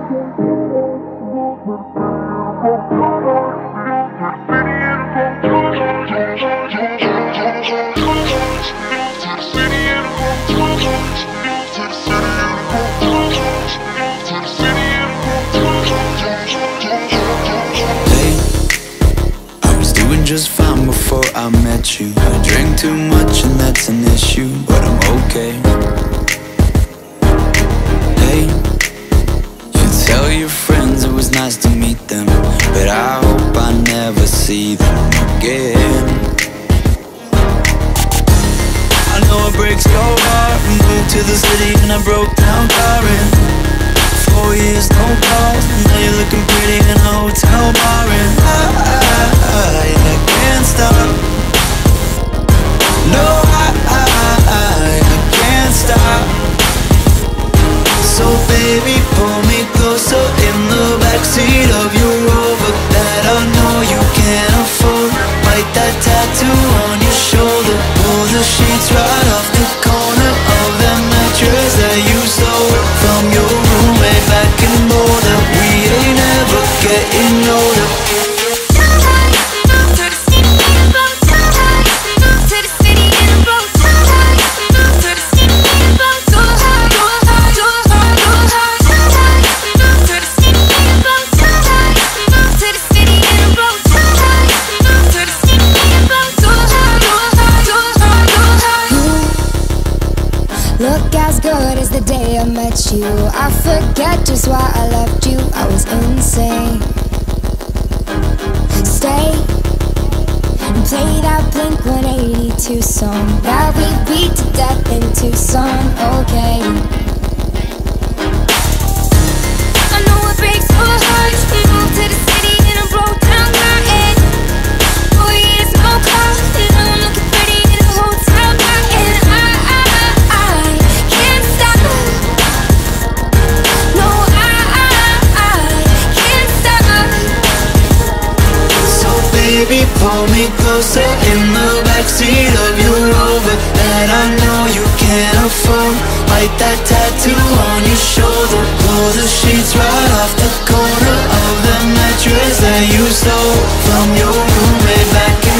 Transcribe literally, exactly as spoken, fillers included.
Just fine before I met you. I drink too much and that's an issue, but I'm okay. Hey, you tell your friends it was nice to meet them, but I hope I never see them again. I know it breaks your heart. We moved to the city and I broke down crying. Four years, no calls, now you're looking pretty in a hotel bar. And I, I, I, I can't stop. No, I, I, I, I can't stop. So baby, pull me closer in the backseat of your Rover that I know you can't afford. Write that tattoo on your shoulder. Pull the sheets right off the corner of that mattress that you stole from your roommate back in Boulder. We ain't ever getting older. Look as good as the day I met you. I forget just why I left you. I was insane. Stay and play that Blink one eighty-two song that we beat to death in Tucson. Okay, I know it breaks your heart. We moved to the city and I broke down crying. Four years, no call, and I'm looking pretty in a hotel bar. And I, I, I can't stop. No, I, I, I can't stop. So baby, pull me closer in the backseat of your Rover that I know you can't afford. Write that tattoo on your shoulder. Pull the sheets right off the corner of the mattress that you stole from your roommate back in